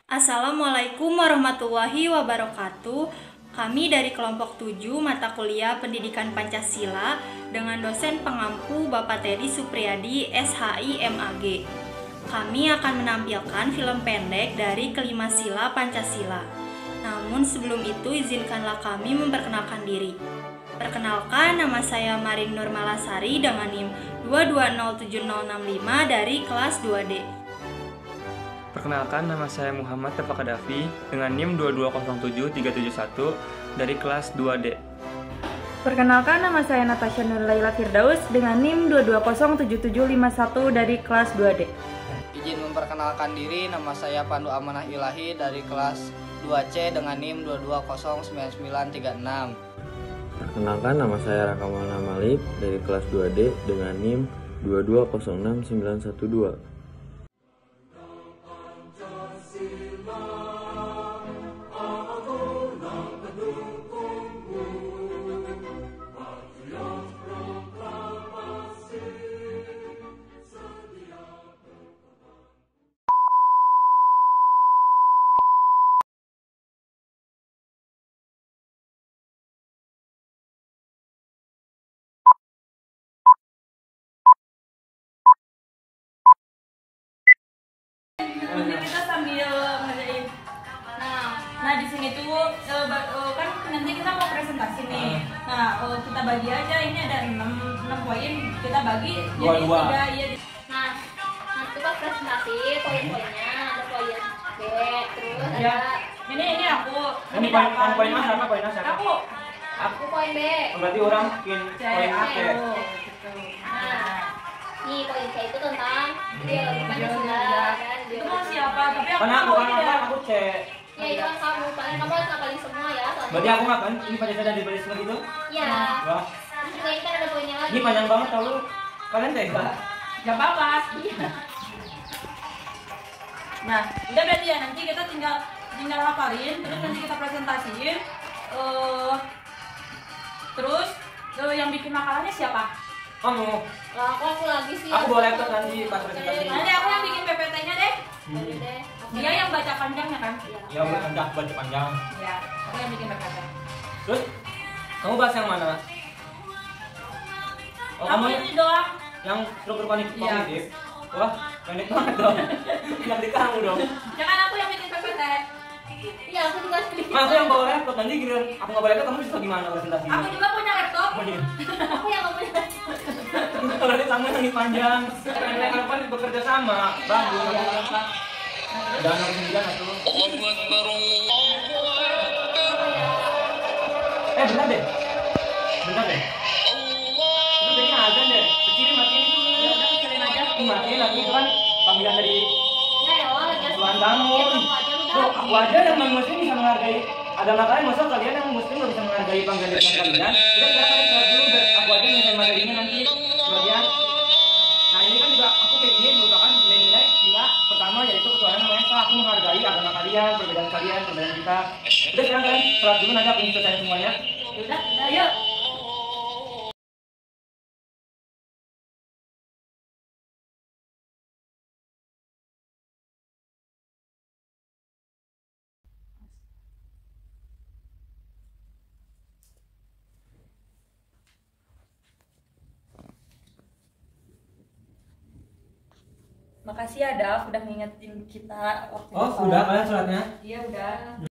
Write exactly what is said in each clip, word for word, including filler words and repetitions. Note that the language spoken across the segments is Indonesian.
Assalamualaikum warahmatullahi wabarakatuh. Kami dari kelompok tujuh mata kuliah Pendidikan Pancasila dengan dosen pengampu Bapak Teddy Supriyadi S H I M A G. Kami akan menampilkan film pendek dari kelima sila Pancasila. Namun sebelum itu izinkanlah kami memperkenalkan diri. Perkenalkan, nama saya Marin Nurmalasari dengan NIM dua dua nol tujuh nol enam lima dari kelas dua D. Perkenalkan, nama saya Muhammad Tefak Kadafi dengan NIM dua dua nol tujuh tiga tujuh satu dari kelas dua D. Perkenalkan, nama saya Natasha Nurlaila Firdaus dengan NIM dua dua nol tujuh tujuh lima satu dari kelas dua D. Izin memperkenalkan diri, nama saya Pandu Amanah Ilahi dari kelas dua C dengan NIM dua dua nol sembilan sembilan tiga enam. Perkenalkan, nama saya Raka Maulana Malik dari kelas dua D dengan NIM dua dua nol enam sembilan satu dua. Nanti kita sambil ngerjain. Nah, nah di sini tuh uh, uh, kan nanti kita mau presentasi nih. Nah, uh, kita bagi aja, ini ada enam poin, kita bagi Dua, jadi dua. tiga ya. Nah, nanti pas presentasi poin-poinnya ada poin B, terus Ya. ada Ini ini aku. Ini poin poin poin mas apa poin mas apa? Aku. aku poin B. Berarti orang bikin C, poin A. aku. C. Gitu. Nah, Nih poin C itu tentang ideologi Pancasila ya. dan Itu mau siapa? Tapi aku Karena nggak aku mau kan ini dah. aku C. Ya itu kan kamu, paling kamu harus ngapalin semua ya. soalnya- Berarti aku nggak kan? Ini Pancasila di baris gitu? Iya. Wah, Terus juga ini kan ada poinnya lagi. ini panjang banget tau lu. Kalian tega? Gak apa-apa. Nah, udah berarti ya, nanti kita tinggal tinggal hafalin, terus nanti kita presentasiin. Eh, terus eh, yang bikin makalahnya siapa? Kamu. Lah aku aku lagi sih. Aku bawa laptop nanti pas presentasi. Nanti aku yang bikin P P T-nya deh. Jadi deh. Dia yang baca panjangnya kan? Ya udah panjang, baca panjang. Ya, aku yang bikin P P T. Terus kamu bahas yang mana? Oh, Aku kamu ini doang. yang struktur kognitif. Iya. kognitif. Wah, pendek banget dong. Yang di kamu dong. Jangan aku yang bikin P P T. Iya aku juga sedikit. Mas, aku yang bawa laptop, nanti giliran aku nggak bawa laptop, kamu bisa gimana presentasinya? Aku juga punya laptop. Oh, iya. Aku yang nggak punya. Berarti kamu yang lebih panjang. Karena kamu kan bekerja sama. Bagus. Jangan aku sendirian atau. Eh, bentar deh. Bentar deh. Itu kayaknya azan deh. Kecilin, matiin itu. Ya udah kecilin aja. Ih, matiin lagi itu kan panggilan dari Ya ya Allah lagi. Tuhan kamu. Ya kamu aja udah. Tuh, aku aja yang non muslim bisa menghargai. Ada makanya masa kalian yang muslim nggak bisa menghargai panggilan dari Tuhan kalian? Udah sekarang kalian sholat dulu, biar aku aja yang nyelesain materinya nanti sebagian. Nah ini kan juga aku kayak gini merupakan nilai-nilai sila pertama, yaitu ketuhanan yang esa. Aku menghargai agama kalian, perbedaan kalian, perbedaan kita. Udah sekarang kalian sholat dulu, nanti aku yang selesai semuanya. Ya udah, ayo. Makasih ya Dav, udah ngingetin kita waktu Oh, itu. sudah kalian sholatnya? Iya udah.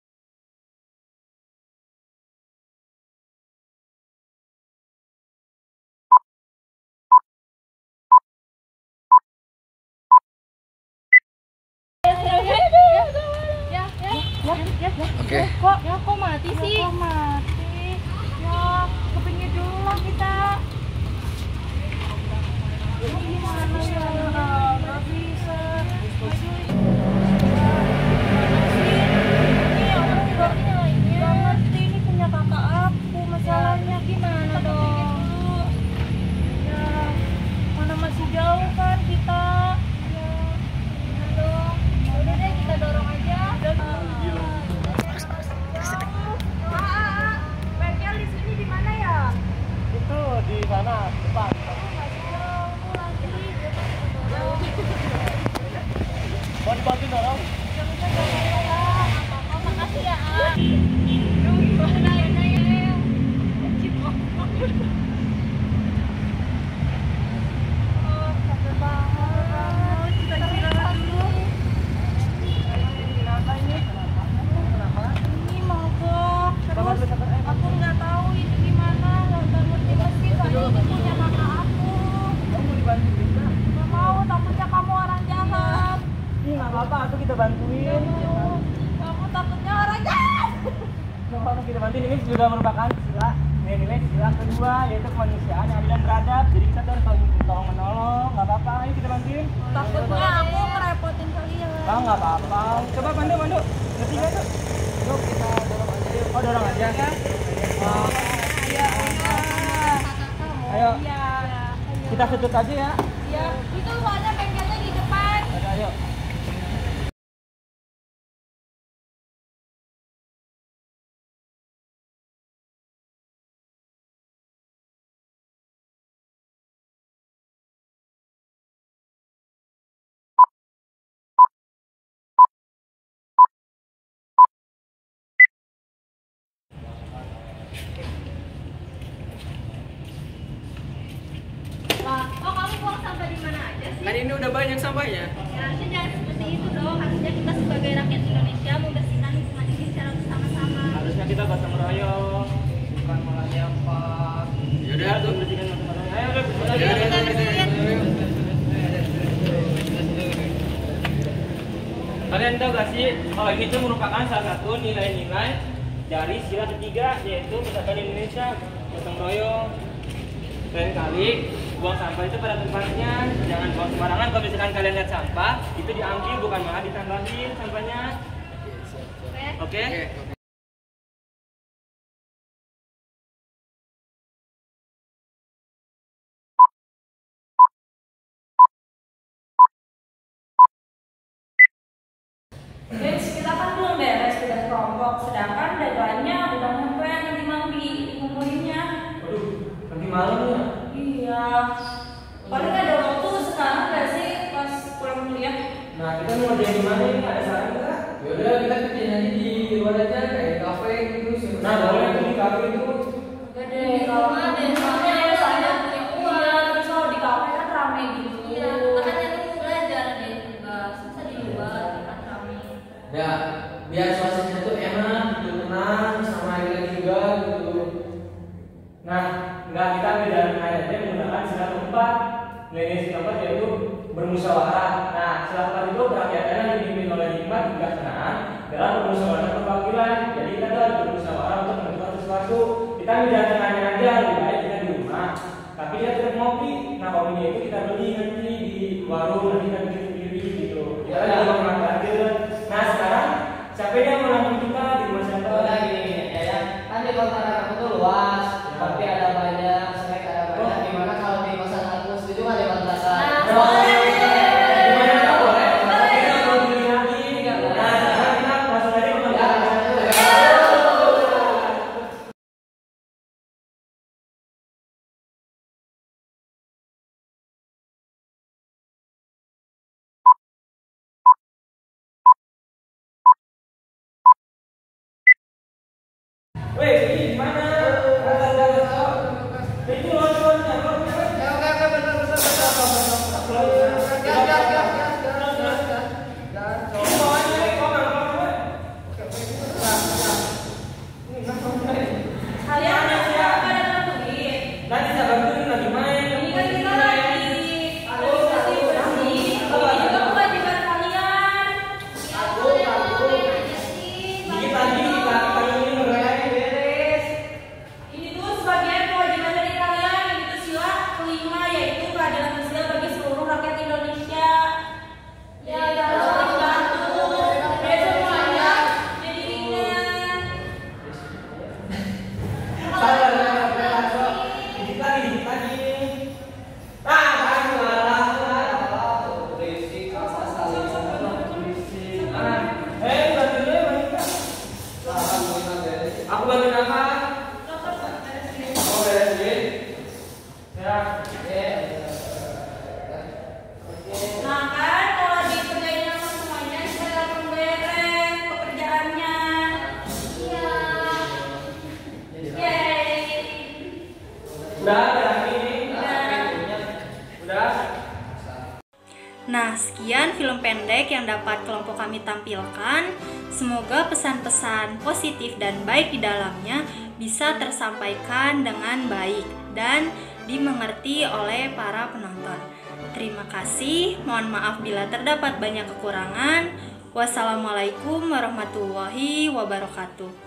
Oke. Kok ya kok mati sih? Kok mati? Ya, kepingin dulu lah kita. Gimana ya? Nggak bisa. Ini orang nggak nggak ngerti, ini punya kakak aku. Masalahnya gimana dong? Ya, mana masih jauh kan kita? Ya, gimana dong? Udah deh kita dorong aja. Bengkel di sini di mana ya? Itu di sana, depan. tuh kita bantuin. Kamu takutnya orang jahat. Nggak apa-apa kita bantuin, ini juga merupakan sila nilai-nilai sila kedua yaitu kemanusiaan yang adil dan beradab. Jadi kita tuh harus saling tolong menolong. Nggak apa-apa, ayo kita bantuin. Takutnya aku ngerepotin kalian. Oh nggak apa-apa. Coba Pandu, Pandu. Ngerti nggak tuh? Yuk kita dorong aja. Yuk. Oh dorong aja. Oh. Ayo. Iya. Kita setut aja ya. Iya. Itu ada bengkelnya di depan. Ada, ayo. Lah, kok kamu buang sampah di mana aja sih? Kan ini udah banyak sampahnya. Ya, harusnya jangan seperti itu dong. Harusnya kita sebagai rakyat Indonesia membersihkan lingkungan ini secara bersama-sama. Harusnya kita gotong royong, bukan malah nyampah. Yaudah tuh. Bersihkan gotong royong. Ayo udah bersihkan. Yaudah, kita yaudah, bersihin. Kalian tahu gak sih, kalau ini tuh merupakan salah satu nilai-nilai dari sila ketiga, yaitu persatuan Indonesia, gotong royong. Lain kali buang sampah itu pada tempatnya, jangan buang sembarangan. Kalau misalkan kalian lihat sampah, itu diambil bukan malah ditambahin sampahnya. Oke? Guys, kita kan belum beres tugas kelompok, sedangkan deadline-nya udah nyampe nanti malam dikumulinnya. Waduh, nanti malam ya? Iya. Paling ada waktu sekarang nggak sih pas pulang kuliah? Nah, kita mau kerjain di mana ini? Ada saran nggak? Yaudah kita kerjain aja di luar aja kayak kafe gitu. Nah, boleh tuh di kafe itu. Gak deh, kalau ada soalnya ada saya punya uang, terus kalau di kafe kan rame gitu. Iya, makanya lu belajar deh juga. Susah di luar, kan rame. Ya, biar suasananya tuh enak, gitu, tenang, sama ringan juga gitu. Nah, nggak kita ambil dalam ayatnya menggunakan sila keempat. Nilai sila keempat yaitu bermusyawarah. Nah, sila keempat itu kerakyatan yang dipimpin oleh hikmat kebijaksanaan dalam bermusyawarah perwakilan. Jadi kita tuh harus bermusyawarah untuk menentukan sesuatu. Kita ambil jalan tengahnya aja, lebih baik kita di rumah. Tapi dia tetap ngopi. Nah, kopinya itu kita beli nanti di warung, nanti kita bikin sendiri gitu. Kita kan juga makan aja. Nah, sekarang siapa yang mau nampung kita di rumah siapa? Udah gini ya, ya. Kan di kontrakan aku tuh luas, tapi ada banyak snack, ada banyak. Gimana kalau di kosan aku setuju nggak di kontrakan? Nah, Boleh. Gimana nggak boleh? Kita mau beli lagi. Nah, sekarang kita langsung aja ke kontrakan. Weh, ini gimana? Kata jalan tol. Itu loh, loh, loh, loh. Ya oke oke benar benar benar. Gas gas gas gas gas gas gas. Ini bawahnya, eh, kok nggak apa-apa, weh? Kalian ada siapa yang nentuin? Nanti saya bantuin lagi main. Ini kan kita lagi bersih bersih. Ini juga kewajiban kalian. Aku aku. Dikit lagi, kita kita ini beres. Beres. Ini tuh sebagian kewajiban dari kalian. Ini tuh sila kelima, yaitu keadilan sosial bagi seluruh rakyat Indonesia. Ya, harus saling bantu. Biar semuanya jadi ringan. Sabar, sabar, sabar. Dikit lagi, dikit lagi. Ah, kan malah. Berisik. Berisik. Ah, eh, bantuin deh, bantuin. Aku bantuin apa? Oh, beresin. Ya. Nah kan kalau dikerjain sama semuanya supaya langsung beres pekerjaannya. Iya. Yeay. Udah, udah ini. Udah. Nah, sekian film pendek yang dapat kelompok kami tampilkan. Semoga pesan-pesan positif dan baik di dalamnya bisa tersampaikan dengan baik dan dimengerti oleh para penonton. Terima kasih, mohon maaf bila terdapat banyak kekurangan. Wassalamualaikum warahmatullahi wabarakatuh.